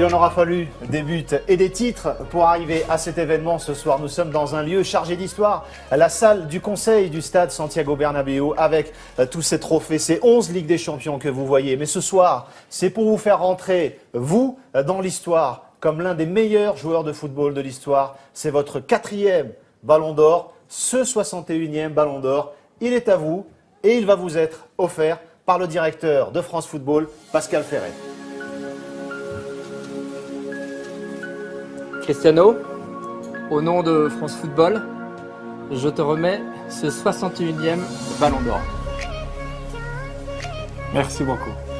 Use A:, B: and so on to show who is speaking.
A: en aura fallu des buts et des titres pour arriver à cet événement. Ce soir, nous sommes dans un lieu chargé d'histoire, la salle du conseil du stade Santiago Bernabéu, avec tous ces trophées, ces 11 Ligues des Champions que vous voyez. Mais ce soir, c'est pour vous faire rentrer, vous, dans l'histoire, comme l'un des meilleurs joueurs de football de l'histoire. C'est votre 4e Ballon d'Or, ce 61e Ballon d'Or. Il est à vous et il va vous être offert par le directeur de France Football, Pascal Ferret.
B: Cristiano, au nom de France Football, je te remets ce 61e Ballon d'Or.
C: Merci beaucoup.